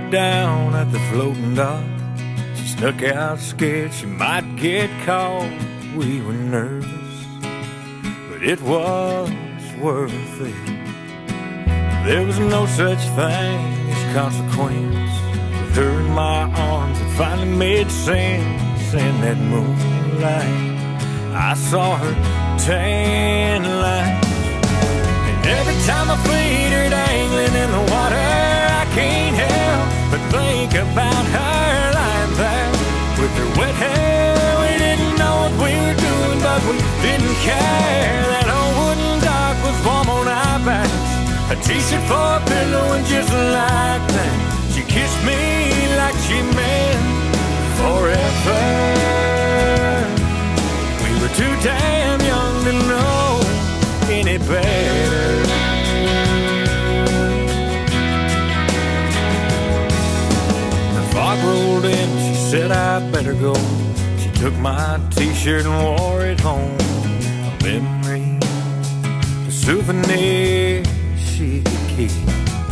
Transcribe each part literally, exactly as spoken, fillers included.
down at the floating dock. She snuck out scared she might get caught. We were nervous, but it was worth it. There was no such thing as consequence. With her in my arms, it finally made sense. In that moonlight, I saw her tan lines. And every time I feed her dangling in the water, I can't help but think about her lying there with her wet hair. We didn't know what we were doing, but we didn't care. That old wooden dock was warm on our backs, a t-shirt for a pillow, and just like that, she kissed me like she meant forever. We were too damn young to know any better. The fog rolled in, she said I better go. She took my t-shirt and wore it home. A memory, a souvenir she could keep.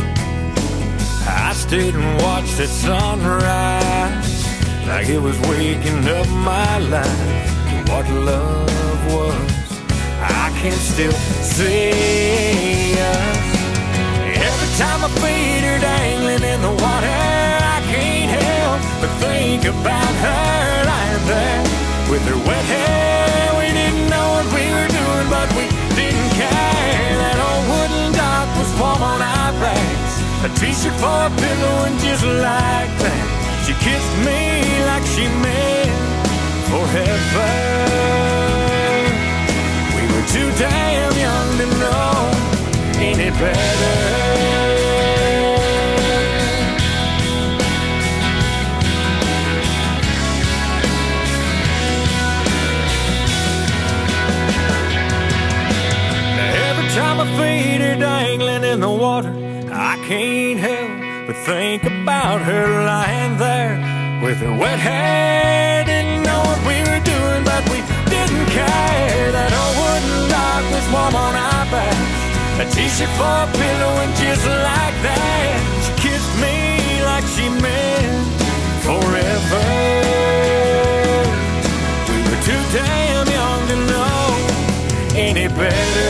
I stayed and watched that sunrise like it was waking up my life. What love was, I can still see us. Every time I feed her dangling in the water, I can't help but think about her lying there with her wet hair. We didn't know what we were doing, but we didn't care. That old wooden dock was warm on our backs, a t-shirt for a pillow, and just like that, she kissed me like she meant forever. We were too damn young to know any better. Every time I feed her dangling in the water, I can't help but think about her lying there with her wet hair. Didn't know what we were doing, but we didn't care. That old wooden dock was warm on our backs, a t-shirt for a pillow, and just like that, she kissed me like she meant forever. We were too damn young to know any better.